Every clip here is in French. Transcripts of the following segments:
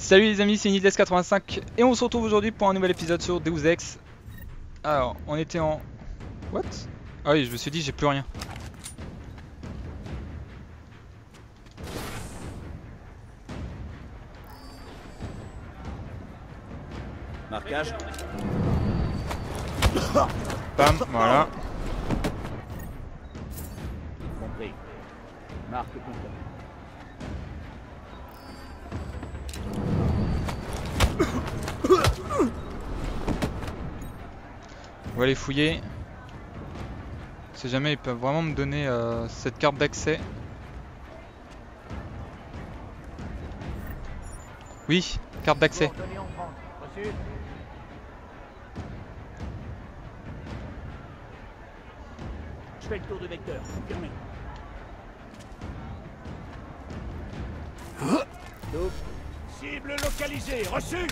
Salut les amis, c'est Nides85 et on se retrouve aujourd'hui pour un nouvel épisode sur Deus Ex. Alors, on était en... What? Ah oui, je me suis dit j'ai plus rien. Marquage. Bam, voilà. Compris. Marque compris. On va aller fouiller. Si jamais ils peuvent vraiment me donner cette carte d'accès. Oui, carte d'accès. Je fais le tour du vecteur, confirmé. Top. Cible localisée, reçu.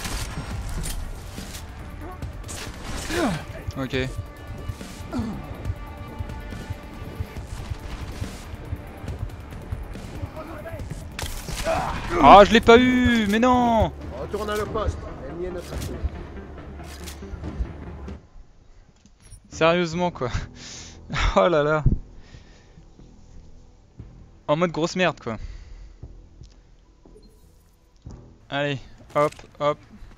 Ok. Ah, je l'ai pas eu, mais non. Retourne à le poste, ennemi est notre affaire. Sérieusement quoi. Oh là là. En mode grosse merde quoi. Allez, hop, hop.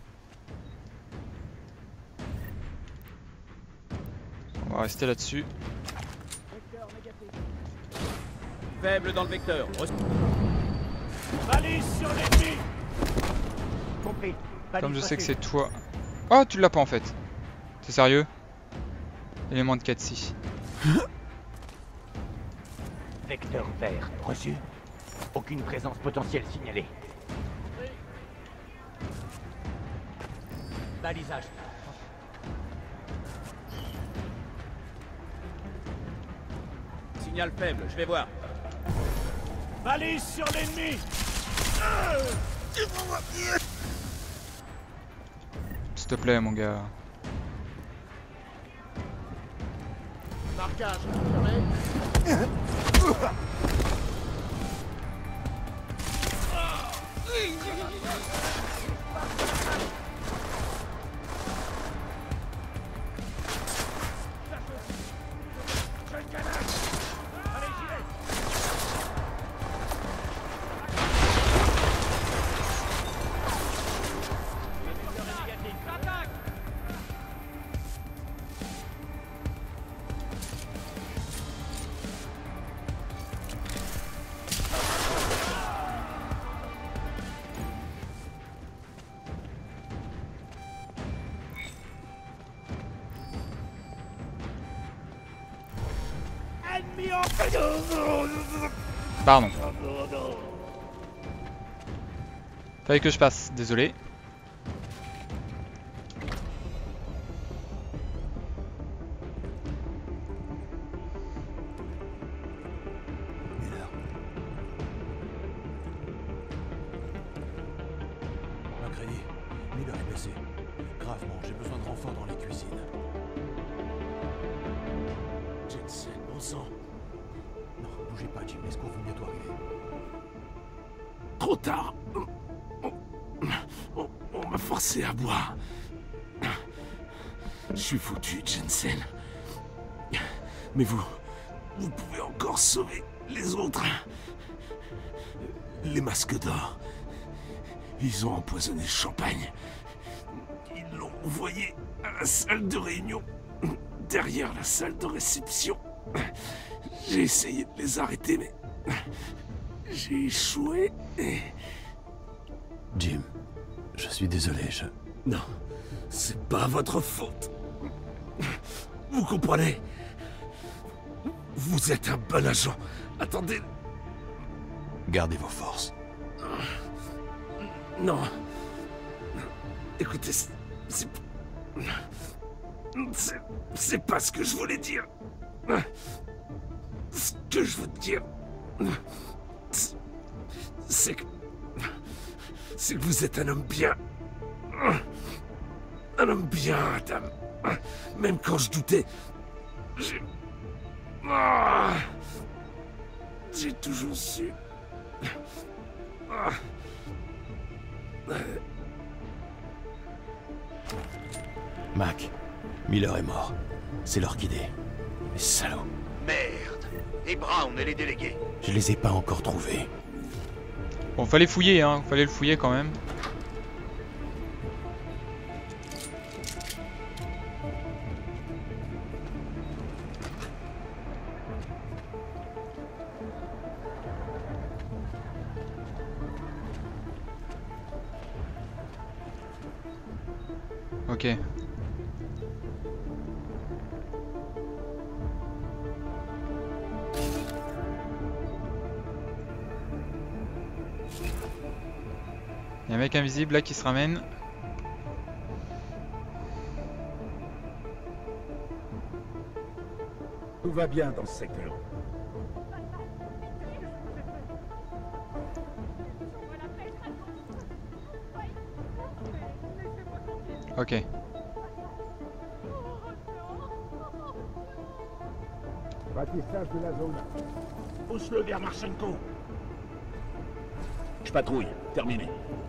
On va rester là-dessus. Faible dans le vecteur. Balise sur l'ennemi. Compris. Comme je sais que c'est toi. Oh, tu l'as pas en fait. T'es sérieux? Élément de 4-6. Vecteur vert, reçu. Aucune présence potentielle signalée. Balisage. Signal faible, je vais voir. Balise sur l'ennemi. S'il te plaît mon gars. Marquage, confirmé. Pardon. Fallait que je passe, désolé. Miller. McCready, Miller est blessé. Gravement, j'ai besoin de renfort dans les cuisines. Jensen, bon sang. Non, bougez pas, Jim, l'escours va bientôt arriver. Trop tard. On m'a forcé à boire. Je suis foutu, Jensen. Mais vous pouvez encore sauver les autres. Les masques d'or. Ils ont empoisonné le champagne. Ils l'ont envoyé à la salle de réunion, derrière la salle de réception. J'ai essayé de les arrêter, mais j'ai échoué et... Jim, je suis désolé, Non, c'est pas votre faute. Vous comprenez? Vous êtes un bon agent. Attendez... Gardez vos forces. Non. Écoutez, c'est pas ce que je voulais dire. Ce que je veux dire, c'est que vous êtes un homme bien. Un homme bien, Adam. Même quand je doutais, j'ai toujours su. Mac, Miller est mort. C'est leur guidé. Les salauds. Merde. Et Brown et les délégués. Je les ai pas encore trouvés. Bon, fallait fouiller, hein. Fallait le fouiller quand même. Ok. Il y a un mec invisible là qui se ramène. Tout va bien dans ce secteur. Ok. Ratissage de la zone. Pousse-le vers Marchenko. Je patrouille. Terminé.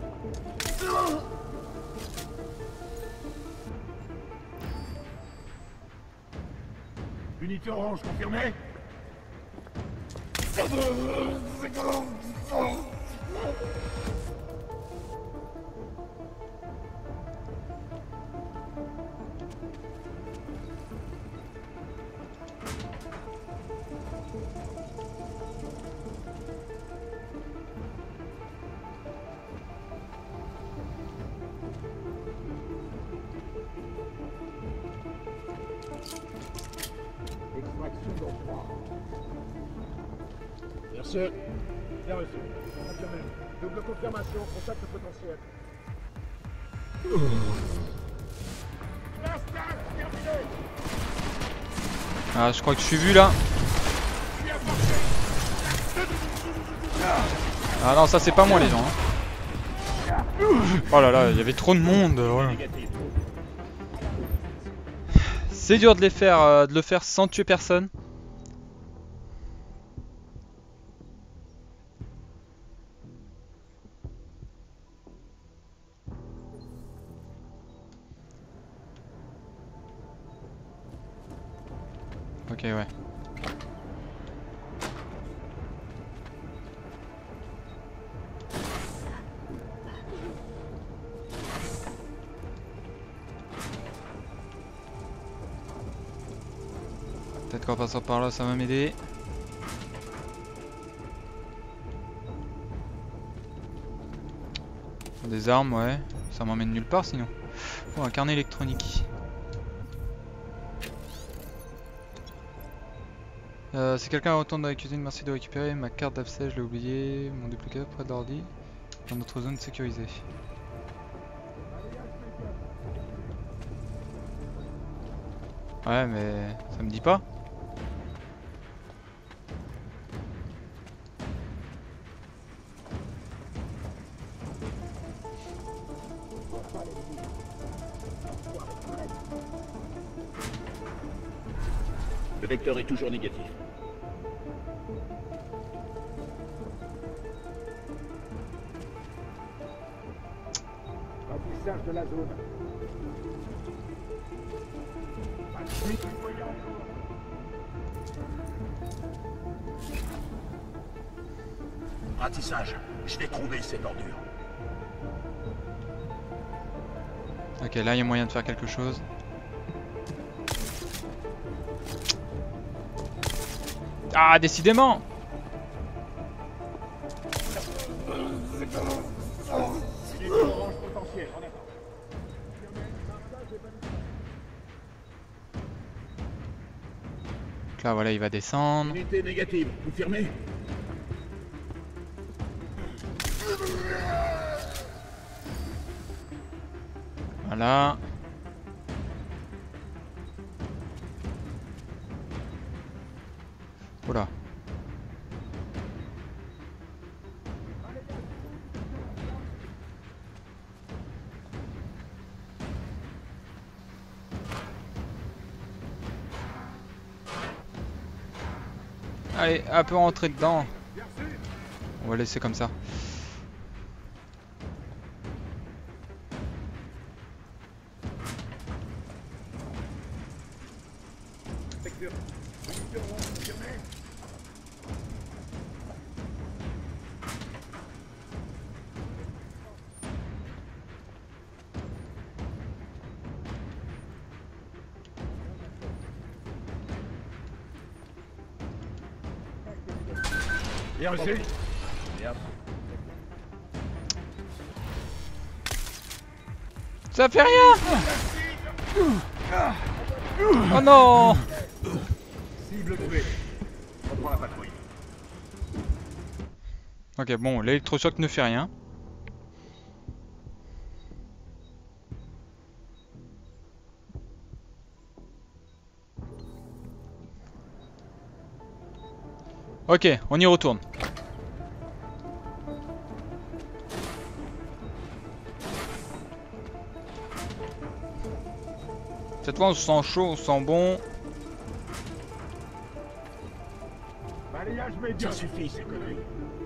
Unité orange confirmée. Extraction dans 3. Merci. Bien reçu. Confirmé. Double confirmation. Contact potentiel. Ah, je crois que je suis vu là. Ah non, ça c'est pas moi les gens. Hein. Oh là là, il y avait trop de monde. Ouais. C'est dur de de le faire sans tuer personne. Ok, ouais. Peut-être qu'en passant par là, ça va m'aider. Des armes, ouais. Ça m'emmène nulle part sinon. Oh, un carnet électronique. Si quelqu'un retourne dans la cuisine, merci de récupérer ma carte d'accès, je l'ai oublié. Mon duplicate près de l'ordi. Dans notre zone sécurisée. Ouais, mais ça me dit pas. Le vecteur est toujours négatif. Ratissage de la zone. Ratissage. Je vais trouver cette ordure. Ok, là il y a moyen de faire quelque chose. Ah, décidément! Donc là, voilà, il va descendre. Unité négative, confirmé. Voilà. Oula. Allez, un peu rentrer dedans. On va laisser comme ça. Sûr. Munitions orange confirmées. Bien reçu. Bien. Ça fait rien. Oh non. Cible trouvée. On prend la patrouille. Ok, bon, l'électrochoc ne fait rien. Ok, on y retourne. Cette fois on se sent chaud, on se sent bon. Balayage médian. Ça suffit, ces conneries.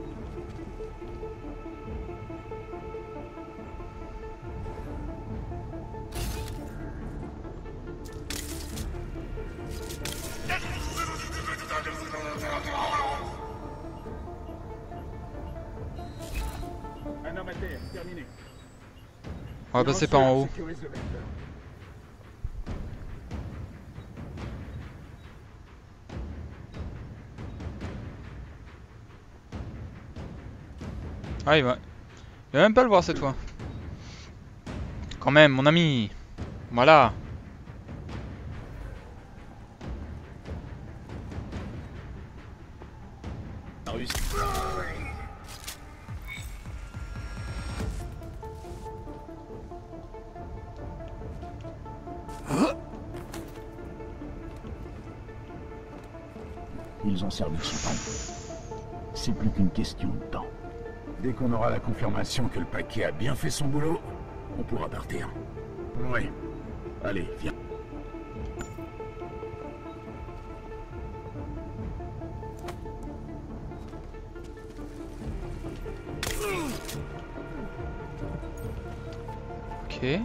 Un homme à terre, terminé. On va passer par en haut. Sécurise le vecteur. Ah il va même pas le voir cette fois. Quand même mon ami. Voilà. Ils ont servi de champagne. C'est plus qu'une question de temps. Dès qu'on aura la confirmation que le paquet a bien fait son boulot, on pourra partir. Oui. Allez, viens. Ok.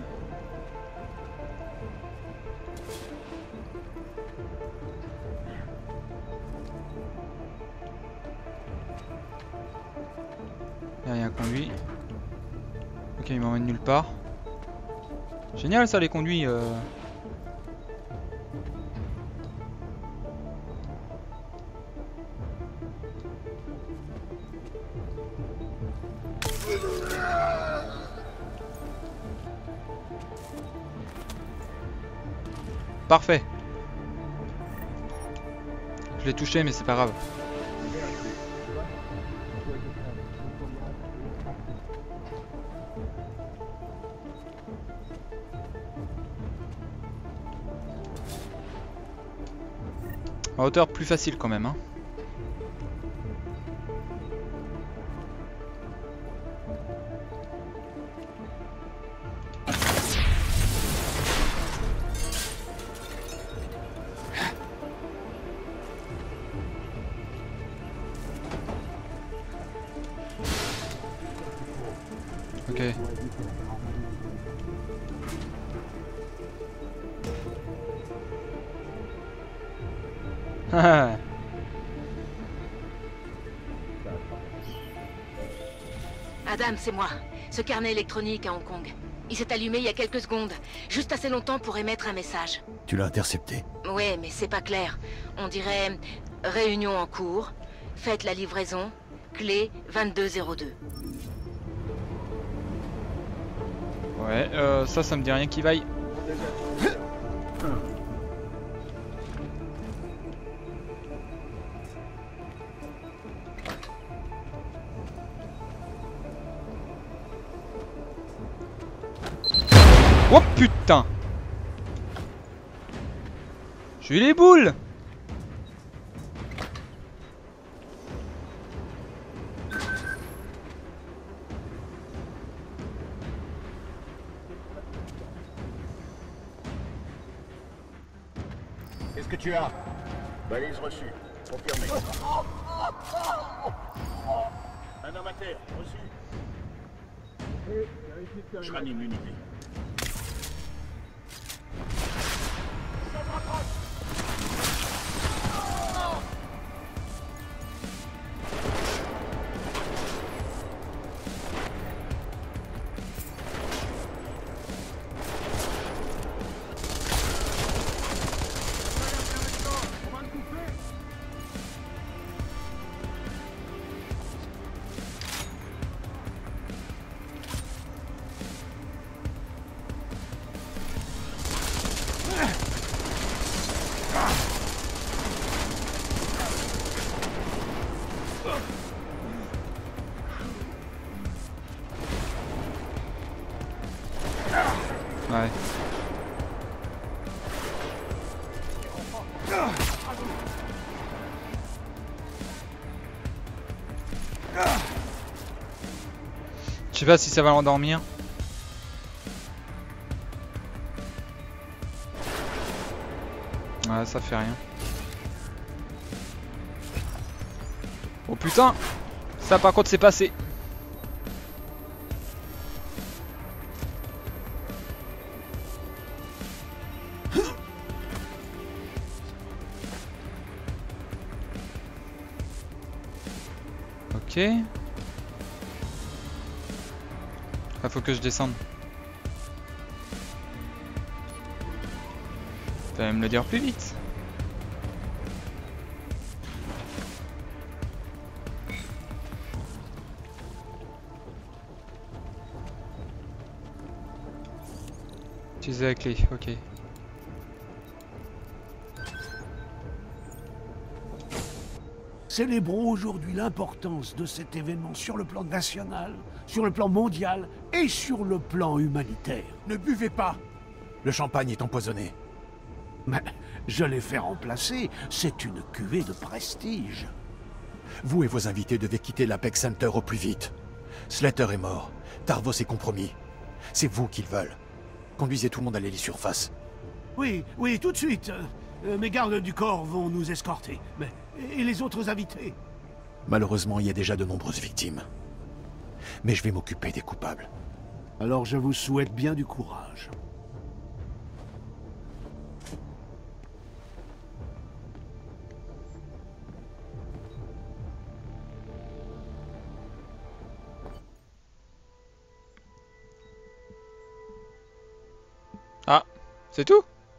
Il y a un conduit. Ok, il m'emmène nulle part. Génial ça les conduits. Parfait. Je l'ai touché mais c'est pas grave. En hauteur plus facile quand même hein. Ok. Adam, c'est moi. Ce carnet électronique à Hong Kong. Il s'est allumé il y a quelques secondes. Juste assez longtemps pour émettre un message. Tu l'as intercepté. Ouais, mais c'est pas clair. On dirait... Réunion en cours. Faites la livraison. Clé 2202. Ouais, ça me dit rien qui vaille. Oh putain! J'ai eu les boules! Qu'est-ce que tu as? Balise reçue. Confirmé. Un homme à terre. Reçu. Je ranime l'unité. Je sais pas si ça va l'endormir. Ouais, ça fait rien. Oh putain! Ça par contre c'est passé. Ok. Ah, faut que je descende. Tu vas me le dire plus vite. Utiliser la clé, ok. Célébrons aujourd'hui l'importance de cet événement sur le plan national, sur le plan mondial et sur le plan humanitaire. Ne buvez pas. Le champagne est empoisonné. Mais je l'ai fait remplacer, c'est une cuvée de prestige. Vous et vos invités devez quitter l'Apex Center au plus vite. Slater est mort. Tarvos est compromis. C'est vous qu'ils veulent. Conduisez tout le monde à l'hélisurface. Oui, tout de suite. Mes gardes du corps vont nous escorter. Mais et les autres invités? Malheureusement, il y a déjà de nombreuses victimes. Mais je vais m'occuper des coupables. Alors je vous souhaite bien du courage. Ah, c'est tout?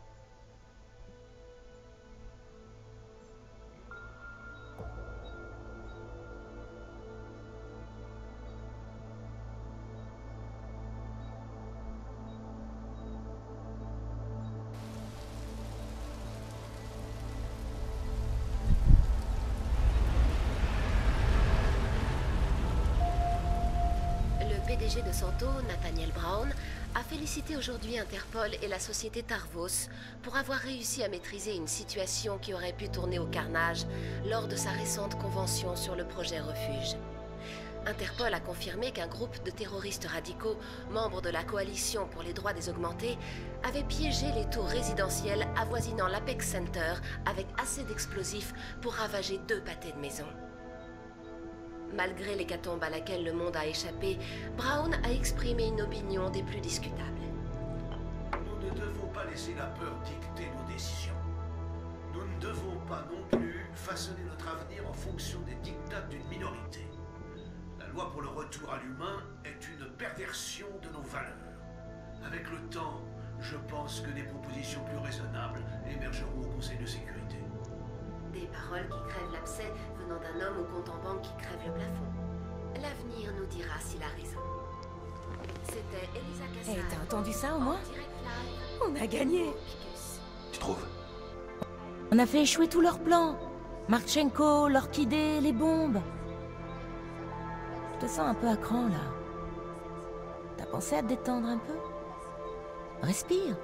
Le PDG de Santo, Nathaniel Brown, a félicité aujourd'hui Interpol et la société Tarvos pour avoir réussi à maîtriser une situation qui aurait pu tourner au carnage lors de sa récente convention sur le projet Refuge. Interpol a confirmé qu'un groupe de terroristes radicaux, membres de la coalition pour les droits des augmentés, avait piégé les tours résidentielles avoisinant l'Apex Center avec assez d'explosifs pour ravager 2 pâtés de maison. Malgré l'hécatombe à laquelle le monde a échappé, Brown a exprimé une opinion des plus discutables. Nous ne devons pas laisser la peur dicter nos décisions. Nous ne devons pas non plus façonner notre avenir en fonction des dictats d'une minorité. La loi pour le retour à l'humain est une perversion de nos valeurs. Avec le temps, je pense que des propositions plus raisonnables émergeront au Conseil de sécurité. Des paroles qui crèvent l'abcès venant d'un homme au compte en banque qui crève le plafond. L'avenir nous dira s'il a raison. C'était Elisa Cassar. Eh, t'as entendu ça au moins? Direct live. On a gagné. Tu trouves? On a fait échouer tous leurs plans. Marchenko, l'orchidée, les bombes. Je te sens un peu à cran là. T'as pensé à te détendre un peu? Respire.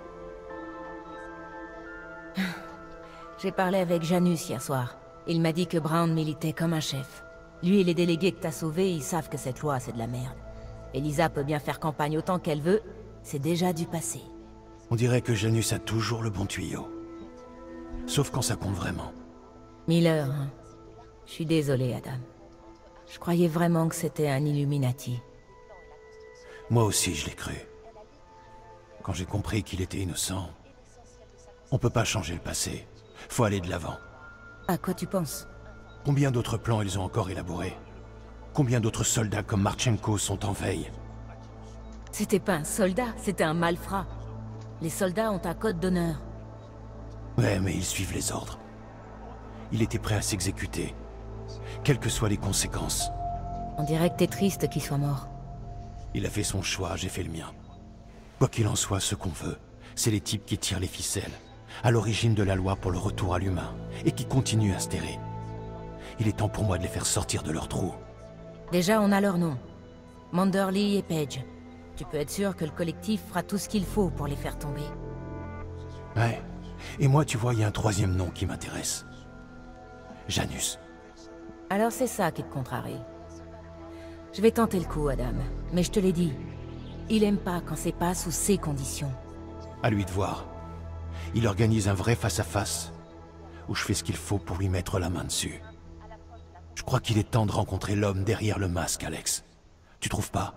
J'ai parlé avec Janus hier soir. Il m'a dit que Brown militait comme un chef. Lui et les délégués que t'as sauvés, ils savent que cette loi, c'est de la merde. Elisa peut bien faire campagne autant qu'elle veut, c'est déjà du passé. On dirait que Janus a toujours le bon tuyau. Sauf quand ça compte vraiment. Miller, hein. Je suis désolé, Adam. Je croyais vraiment que c'était un Illuminati. Moi aussi, je l'ai cru. Quand j'ai compris qu'il était innocent, on peut pas changer le passé. Faut aller de l'avant. À quoi tu penses? Combien d'autres plans ils ont encore élaborés? Combien d'autres soldats comme Marchenko sont en veille? C'était pas un soldat, c'était un malfrat. Les soldats ont un code d'honneur. Ouais, mais ils suivent les ordres. Il était prêt à s'exécuter, quelles que soient les conséquences. On dirait que t'es triste qu'il soit mort. Il a fait son choix, j'ai fait le mien. Quoi qu'il en soit, ce qu'on veut, c'est les types qui tirent les ficelles, à l'origine de la loi pour le retour à l'humain, et qui continuent à se terrer. Il est temps pour moi de les faire sortir de leur trou. Déjà, on a leur nom. Manderly et Page. Tu peux être sûr que le collectif fera tout ce qu'il faut pour les faire tomber. Ouais, Et moi, tu vois, il y a un troisième nom qui m'intéresse. Janus. Alors c'est ça qui te contrarie. Je vais tenter le coup, Adam. Mais je te l'ai dit, il aime pas quand c'est pas sous ces conditions. À lui de voir. Il organise un vrai face-à-face, où je fais ce qu'il faut pour lui mettre la main dessus. Je crois qu'il est temps de rencontrer l'homme derrière le masque, Alex. Tu trouves pas?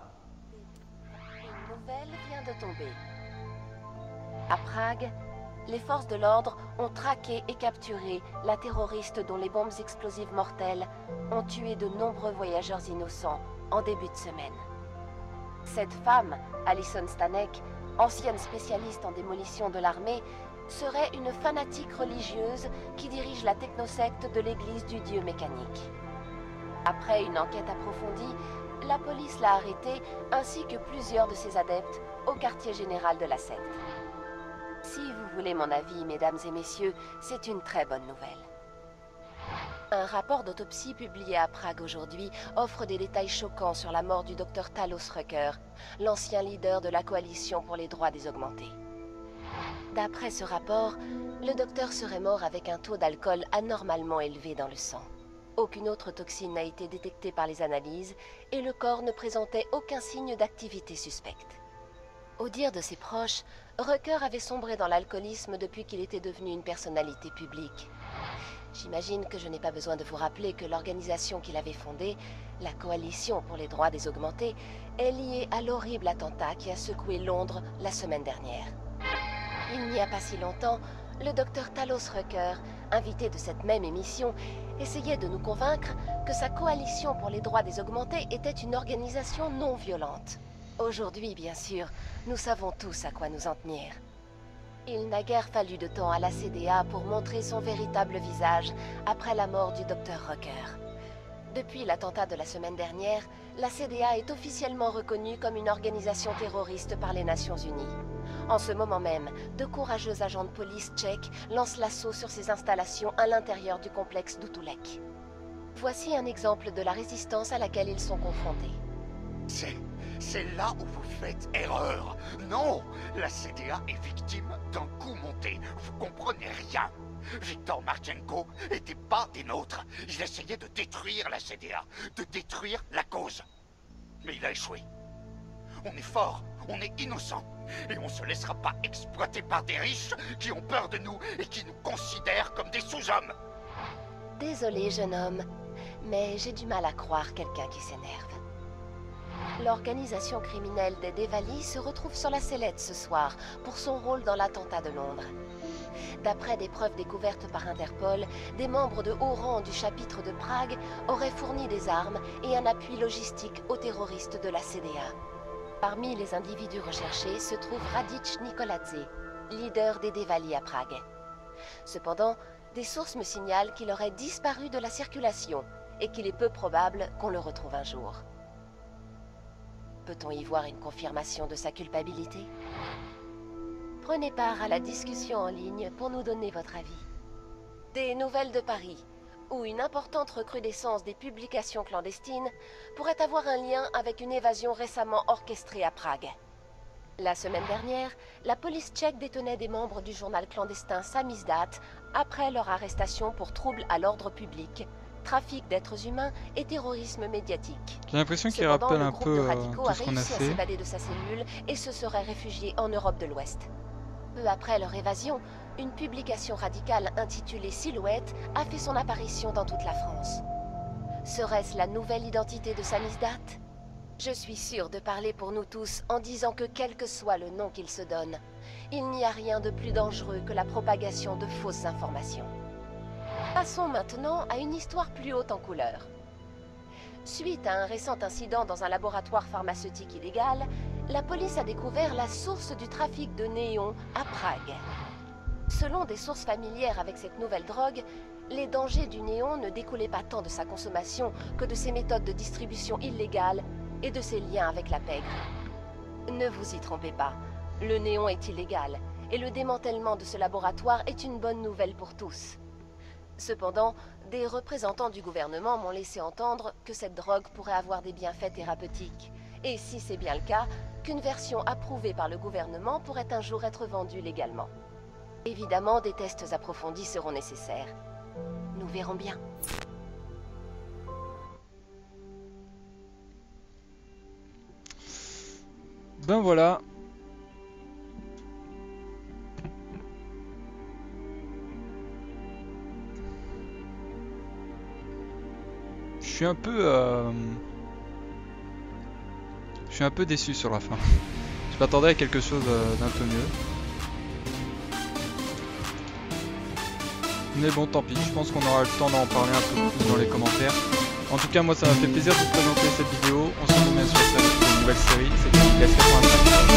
Une nouvelle vient de tomber. À Prague, les forces de l'ordre ont traqué et capturé la terroriste dont les bombes explosives mortelles ont tué de nombreux voyageurs innocents en début de semaine. Cette femme, Alison Stanek, ancienne spécialiste en démolition de l'armée, serait une fanatique religieuse qui dirige la technosecte de l'église du dieu mécanique. Après une enquête approfondie, la police l'a arrêtée ainsi que plusieurs de ses adeptes au quartier général de la secte. Si vous voulez mon avis, mesdames et messieurs, c'est une très bonne nouvelle. Un rapport d'autopsie publié à Prague aujourd'hui offre des détails choquants sur la mort du docteur Talos Rucker, l'ancien leader de la coalition pour les droits des augmentés. D'après ce rapport, le docteur serait mort avec un taux d'alcool anormalement élevé dans le sang. Aucune autre toxine n'a été détectée par les analyses et le corps ne présentait aucun signe d'activité suspecte. Au dire de ses proches, Rucker avait sombré dans l'alcoolisme depuis qu'il était devenu une personnalité publique. J'imagine que je n'ai pas besoin de vous rappeler que l'organisation qu'il avait fondée, la Coalition pour les droits des augmentés, est liée à l'horrible attentat qui a secoué Londres la semaine dernière. Il n'y a pas si longtemps, le docteur Talos Rucker, invité de cette même émission, essayait de nous convaincre que sa Coalition pour les droits des augmentés était une organisation non violente. Aujourd'hui, bien sûr, nous savons tous à quoi nous en tenir. Il n'a guère fallu de temps à la CDA pour montrer son véritable visage après la mort du docteur Rucker. Depuis l'attentat de la semaine dernière, la CDA est officiellement reconnue comme une organisation terroriste par les Nations Unies. En ce moment même, de courageux agents de police tchèques lancent l'assaut sur ces installations à l'intérieur du complexe d'Utulek. Voici un exemple de la résistance à laquelle ils sont confrontés. C'est là où vous faites erreur. Non, la CDA est victime d'un coup monté. Vous comprenez rien. Victor Marchenko n'était pas des nôtres. Il essayait de détruire la CDA, de détruire la cause. Mais il a échoué. On est fort, on est innocent. Et on se laissera pas exploiter par des riches qui ont peur de nous et qui nous considèrent comme des sous-hommes. Désolé, jeune homme, mais j'ai du mal à croire quelqu'un qui s'énerve. L'organisation criminelle des Devali se retrouve sur la sellette ce soir pour son rôle dans l'attentat de Londres. D'après des preuves découvertes par Interpol, des membres de haut rang du chapitre de Prague auraient fourni des armes et un appui logistique aux terroristes de la CDA. Parmi les individus recherchés se trouve Radic Nikoladze, leader des Devali à Prague. Cependant, des sources me signalent qu'il aurait disparu de la circulation et qu'il est peu probable qu'on le retrouve un jour. Peut-on y voir une confirmation de sa culpabilité? Prenez part à la discussion en ligne pour nous donner votre avis. Des nouvelles de Paris, où une importante recrudescence des publications clandestines pourrait avoir un lien avec une évasion récemment orchestrée à Prague. La semaine dernière, la police tchèque détenait des membres du journal clandestin Samizdat après leur arrestation pour troubles à l'ordre public, trafic d'êtres humains et terrorisme médiatique. J'ai l'impression qu'il rappelle un peu tout ce qu'on a fait. Le groupe de radicaux a réussi à s'évader de sa cellule et se serait réfugié en Europe de l'Ouest. Peu après leur évasion, une publication radicale intitulée Silhouette a fait son apparition dans toute la France. Serait-ce la nouvelle identité de Samizdat? Je suis sûre de parler pour nous tous en disant que quel que soit le nom qu'il se donne, il n'y a rien de plus dangereux que la propagation de fausses informations. Passons maintenant à une histoire plus haute en couleur. Suite à un récent incident dans un laboratoire pharmaceutique illégal, la police a découvert la source du trafic de néon à Prague. Selon des sources familières avec cette nouvelle drogue, les dangers du néon ne découlaient pas tant de sa consommation que de ses méthodes de distribution illégales et de ses liens avec la pègre. Ne vous y trompez pas, le néon est illégal et le démantèlement de ce laboratoire est une bonne nouvelle pour tous. Cependant, des représentants du gouvernement m'ont laissé entendre que cette drogue pourrait avoir des bienfaits thérapeutiques. Et si c'est bien le cas, qu'une version approuvée par le gouvernement pourrait un jour être vendue légalement. Évidemment, des tests approfondis seront nécessaires. Nous verrons bien. Ben voilà. Je suis un peu déçu sur la fin. Je m'attendais à quelque chose d'un peu mieux. Mais bon, tant pis, je pense qu'on aura le temps d'en parler un peu plus dans les commentaires. En tout cas, moi ça m'a fait plaisir de vous présenter cette vidéo. On se retrouve bien sûr pour une nouvelle série. C'était Nicolas 85.